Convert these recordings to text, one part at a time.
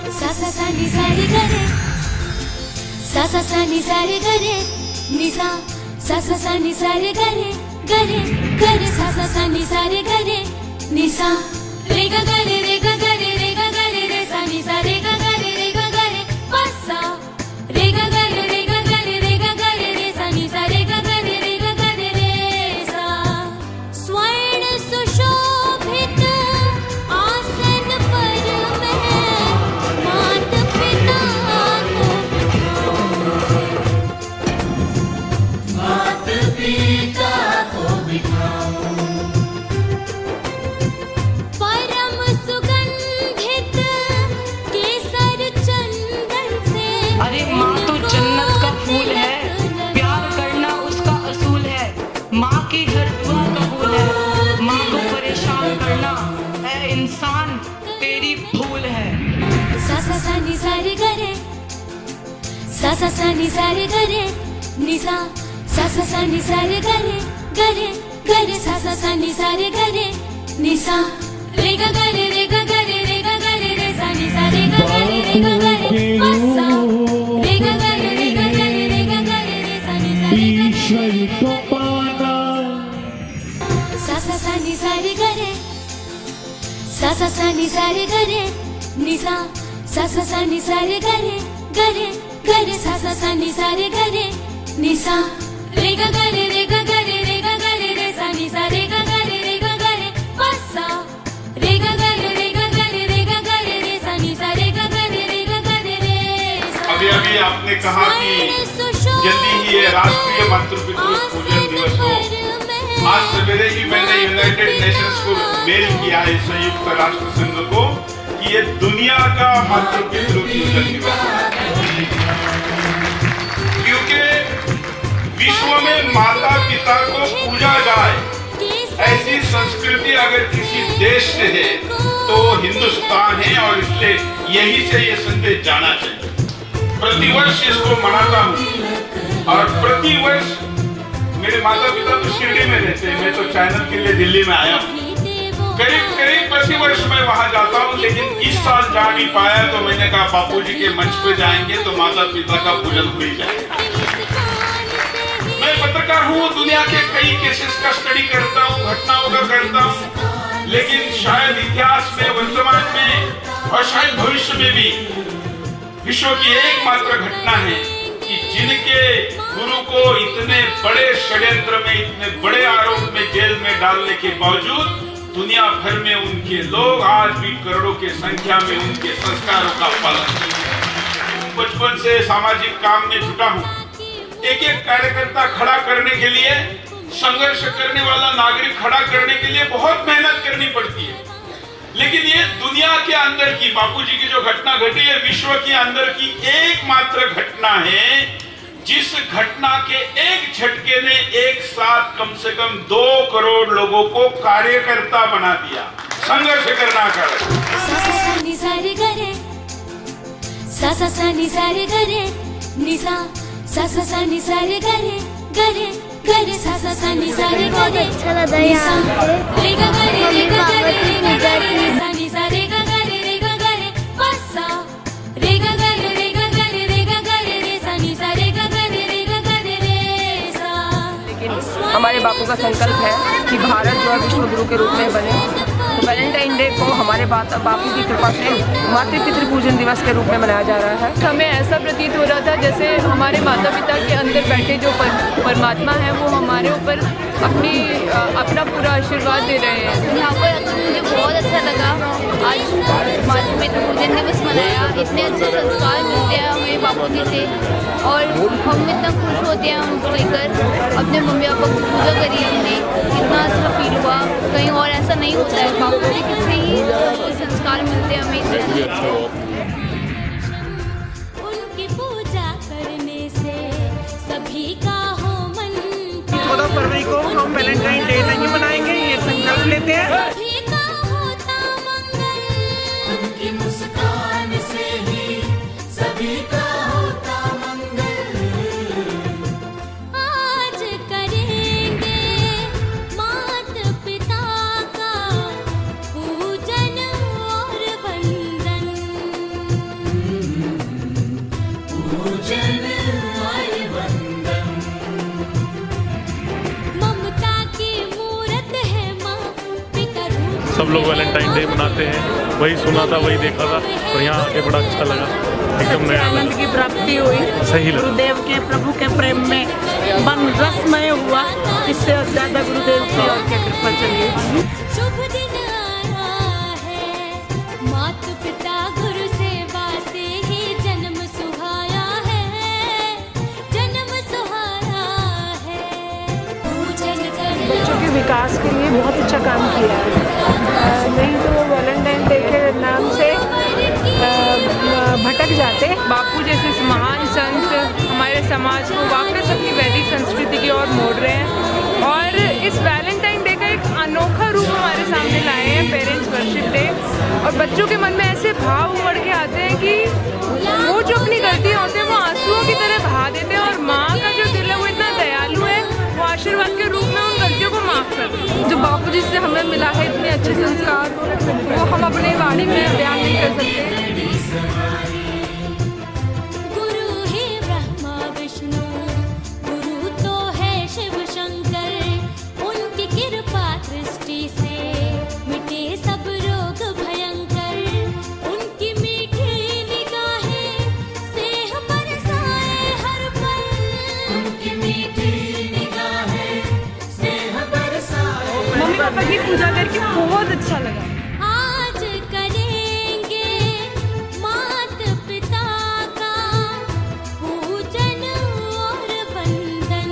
सा सा सा नि सा रे ग रे, सा सा सा नि सा रे ग रे, नि सा सा सा सा नि सा रे ग रे, ग रे ग रे सा सा सा नि सा रे ग रे, नि सा रे ग ग रे रे ग ग रे रे ग ग रे रे सा नि सा रे ग ग रे रे ग ग रे प सा रे ग ग रे रे ग ग रे रे ग ग रे रे सा नि सा रे ग ग रे रे ग ग रे रे सा। स्वर्ण सुशोभित आसन पर मैं मात पिता को मात पिता को बिठाऊं, परम सुगंधित केसर चंदन से। अरे माँ तो जन्नत का फूल है, प्यार करना उसका असूल है। माँ की हर दुआ कबूल है, माँ को परेशान करना है इंसान तेरी भूल है। सा सा सा नि सा रे ग रे, सा सा सा नि सा रे ग रे, नि सा सा सा सा नि सा रे ग रे, ग रे ग रे सा सा सा नि सा रे ग रे, नि सा रे ग ग रे रे ग ग रे रे ग ग रे रे सा नि सा रे ग ग रे रे ग ग रे प सा रे ग ग रे रे ग ग रे रे ग ग रे रे सा नि सा रे ग ग रे। ईश्वर को पाना, सा सा सा नि सा रे ग रे, सा सा सा नि सा रे ग रे, नि सा सा सा सा नि सा रे ग रे, ग रे ग रे सा सा सा नि सा रे ग रे, नि सा रे ग ग रे रे ग ग रे रे ग ग रे रे सा नि सा रे ग ग रे रे ग ग रे प सा रे ग ग रे रे ग ग रे रे ग ग रे रे सा नि सा रे ग ग रे रे ग ग रे रे सा। अभी अभी आपने कहा कि जल्दी ही ये राष्ट्रीय मातृ पितृ पूजन दिवस हो। आज सवेरे ही मैंने यूनाइटेड नेशंस को मेल किया है, संयुक्त राष्ट्र संघ को, कि ये दुनिया का मातृ पितृ पूजन दिवस है। क्योंकि विश्व में माता पिता को पूजा जाए, ऐसी संस्कृति अगर किसी देश से है तो हिंदुस्तान है, और इसलिए यही से ये संदेश जाना चाहिए। प्रतिवर्ष इसको मनाता हूँ, और प्रतिवर्ष मेरे माता पिता तो शिरडी में रहते हैं, मैं तो चैनल के लिए दिल्ली में आया हूँ। करीब करीब प्रतिवर्ष मैं वहां जाता हूँ, लेकिन इस साल जा नहीं पाया, तो मैंने कहा बापूजी के मंच पे जाएंगे तो माता पिता का पूजन हो ही जाएगा। मैं पत्रकार हूँ, दुनिया के कई केसेस का स्टडी करता हूँ, घटनाओं का करता हूँ, लेकिन शायद इतिहास में, वर्तमान में और शायद भविष्य में भी विश्व की एकमात्र घटना है कि जिनके गुरु को इतने बड़े षड्यंत्र में, इतने बड़े आरोप में जेल में डालने के बावजूद दुनिया भर में उनके लोग आज भी करोड़ों के संख्या में उनके संस्कारों का पालन करते हैं। बचपन से सामाजिक काम में जुटा हूँ, एक एक कार्यकर्ता खड़ा करने के लिए, संघर्ष करने वाला नागरिक खड़ा करने के लिए बहुत मेहनत करनी पड़ती है। लेकिन ये दुनिया के अंदर की, बापूजी की जो घटना घटी है, विश्व के अंदर की एकमात्र घटना है जिस घटना के एक झटके ने एक साथ कम से कम 2 करोड़ लोगों को कार्यकर्ता बना दिया, संघर्ष करना कर। सा सा सा नि सा रे ग रे, सा सा सा नि सा रे ग रे, नि सा सा सा सा नि सा रे ग रे, ग रे ग रे सा सा सा नि सा रे ग रे, नि सा रे ग ग रे रे ग ग रे रे ग ग रे रे सा नि सा रे ग ग रे रे ग ग रे प सा रे ग ग रे रे ग ग रे रे ग ग रे रे सा नि सा रे ग ग रे रे ग ग रे रे सा। लेकिन हमारे बापू का संकल्प है कि भारत जो है विश्व गुरु के रूप में बने, तो वैलेंटाइन डे को हमारे बापू की कृपा से मातृ पितृ पूजन दिवस के रूप में मनाया जा रहा है। हमें ऐसा प्रतीत हो रहा था जैसे हमारे माता पिता के अंदर बैठे जो परमात्मा है वो हमारे ऊपर अपना पूरा आशीर्वाद दे रहे हैं। यहाँ पर मुझे बहुत अच्छा लगा, आज मातृ पितृ पूजन दिवस मनाया, इतने अच्छे संस्कार मिलते हैं हमें बापू जी से, और हम इतना खुश होते हैं उनको लेकर। अपने मम्मी पापा को पूजा करी हमने, इतना अच्छा फील हुआ, कहीं और ऐसा नहीं होता है। बापू जी से ही संस्कार मिलते हैं हमें इतने अच्छे। उनकी पूजा करने से सभी का हो मन, 14 फरवरी को हम वैलेंटाइन डे नहीं मनाएंगे, ये संकल्प लेते हैं। सभी का होता मंगल, उनकी मुस्कान से ही सभी का होता मंगल। आज करेंगे माता पिता का पूजन और वंदन। पूजन आए वंदन। ममता की मूरत है माँ पिता रूप। सब लोग वैलेंटाइन डे मनाते हैं, वही सुना था, वही देखा था और यहाँ आके बड़ा अच्छा लगा, एकदम नया आनंद की प्राप्ति हुई। सही लगा। गुरुदेव के प्रभु के प्रेम में मन रसमय हुआ। इससे ज्यादा गुरुदेव की और क्या कृपा चलिए। शुभ दिन आया है, माता पिता गुरु सेवा से ही जन्म सुहाया है, जन्म सुहाया है। पूजन कर बच्चों के विकास के लिए बहुत अच्छा काम किया है। नहीं तो वो वैलेंटाइन डे के नाम से भटक जाते। बापू जैसे महान संत हमारे समाज को वापस अपनी वैदिक संस्कृति की ओर मोड़ रहे हैं और इस वैलेंटाइन डे का एक अनोखा रूप हमारे सामने लाए हैं, पेरेंट्स वर्शिप डे। और बच्चों के मन में ऐसे भाव उमड़ के आते हैं कि वो जो अपनी गलतियाँ होती हैं वो आंसुओं की तरह बहा देते हैं और माँ का जो दिल है वो इतना दयालु है, वो आशीर्वाद के रूप में उन गलतियों को माफ़ कर देते हैं। जो बापू जी से हमें मिला है इतने अच्छे संस्कार, वो हम अपने वाणी में बयान नहीं कर सकते। गुरु ही ब्रह्मा विष्णु, गुरु तो है शिव शंकर। उनकी कृपा दृष्टि से मिटे सब रोग भयंकर। उनकी मीठी निगाहें स्नेह बरसाए हर पल। उनकी मीठी निगाहें स्नेह बरसाए। मम्मी पापा की पूजा करके बहुत अच्छा लगा। आज करेंगे माता पिता का पूजन और वंदन।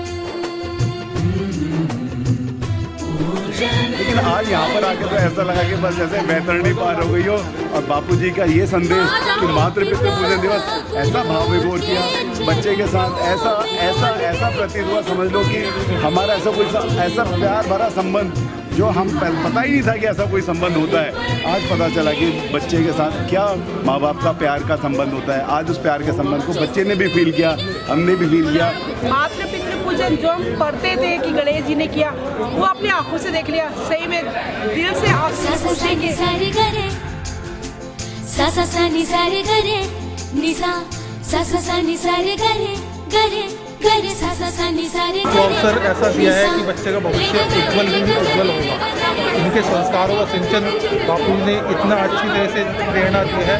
लेकिन आज यहाँ पर आकर तो ऐसा लगा कि बस जैसे बैतरणी पार हो गई हो और बापूजी का ये संदेश कि मातृपितृ पूजन दिवस ऐसा भाव विभोर किया बच्चे के साथ, ऐसा ऐसा ऐसा प्रतीत हुआ, समझ लो कि हमारा ऐसा कोई ऐसा प्यार भरा संबंध जो हम पता ही नहीं था कि ऐसा कोई संबंध होता है। आज पता चला कि बच्चे के साथ क्या माँ बाप का प्यार का संबंध होता है। आज उस प्यार के संबंध को बच्चे ने भी फील किया, हमने भी फील किया। मातृ पितृ पूजन जो हम पढ़ते थे कि गणेश जी ने किया, वो अपनी आंखों से देख लिया। सही में दिल से आंसू खुशी के सारे करे सा सा सा नि सारे करे निसा सा सा सा नि सारे करे करे करे सा सा सा नि सारे तो अवसर ऐसा दिया है कि बच्चे का भविष्य उज्जवल नहीं उज्जवल होगा। इनके संस्कारों का सिंचन बापू ने इतना अच्छी तरह से प्रेरणा दी है।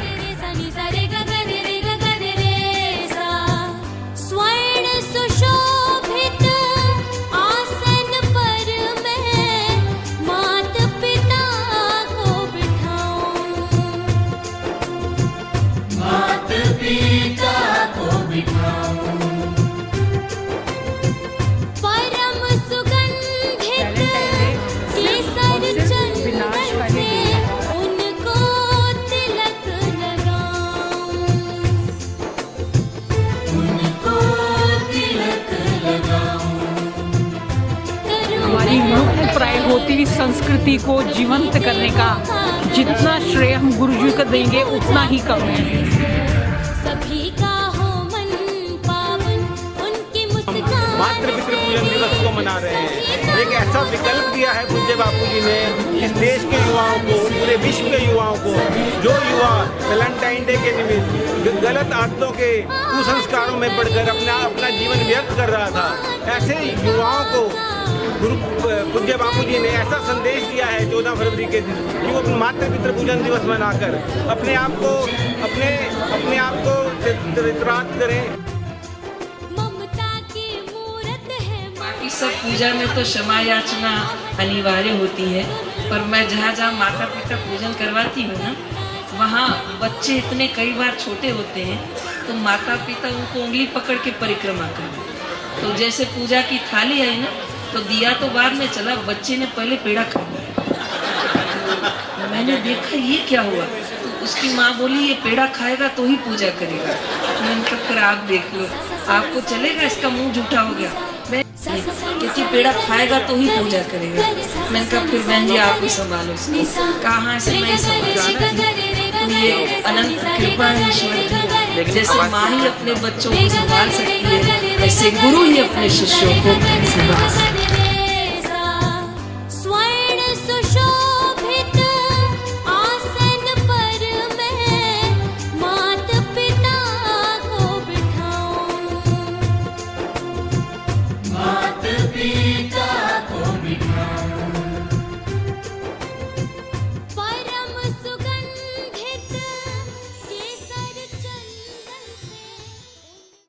स्वर्ण सुशोभित आसन पर मैं माता पिता को बिठाऊं। माता पिता को बिठाऊं। परम सुगंधित केसर चंदन से उनको तिलक लगाऊं। उनको तिलक लगाऊं। हमारी लुप्त प्राय होती संस्कृति को जीवंत करने का जितना श्रेय हम गुरु जी को देंगे उतना ही कम है। सभी का हो मन पावन उनकी मुस्कान। मातृपितृ पूजन दिवस को मना रहे हैं। एक ऐसा विकल्प दिया है पूज्य बापू जी ने इस देश के युवाओं को, पूरे विश्व के युवाओं को, जो युवा वैलेंटाइन डे के निमित्त गलत आदतों के कुसंस्कारों में पड़कर अपना जीवन व्यर्थ कर रहा था, ऐसे युवाओं को गुरु पूज्य बापू जी ने ऐसा संदेश दिया है 14 फरवरी के दिन कि वो मातृपितृ पूजन दिवस मनाकर अपने आप को चित्रात करें। ममता की मूरत है बाकी सब पूजा में तो क्षमा याचना अनिवार्य होती है, पर मैं जहाँ जहाँ माता पिता पूजन करवाती हूँ ना, वहाँ बच्चे इतने कई बार छोटे होते हैं तो माता पिता उनको उंगली पकड़ के परिक्रमा करें। तो जैसे पूजा की थाली आई ना, तो दिया तो बाद में चला, बच्चे ने पहले पेड़ा खा लिया। मैंने देखा ये क्या हुआ, तो उसकी माँ बोली ये पेड़ा खाएगा तो ही पूजा करेगा। मैंने कहा फिर आप देख लो, आपको चलेगा, इसका मुंह झूठा हो गया। क्योंकि पेड़ा खाएगा तो ही पूजा करेगा। मैंने कहा फिर बहन जी आप ही संभालो, कहाँ से मैं संभालूं। तो ये अनंत कृपा है ईश्वर की। जैसे माँ ही अपने बच्चों को संभाल सकती है, ऐसे गुरु ही अपने शिष्यों को संभाल सकते हैं। स्वर्ण सुशोभित आसन पर मैं माता पिता को बिठाऊं। पिता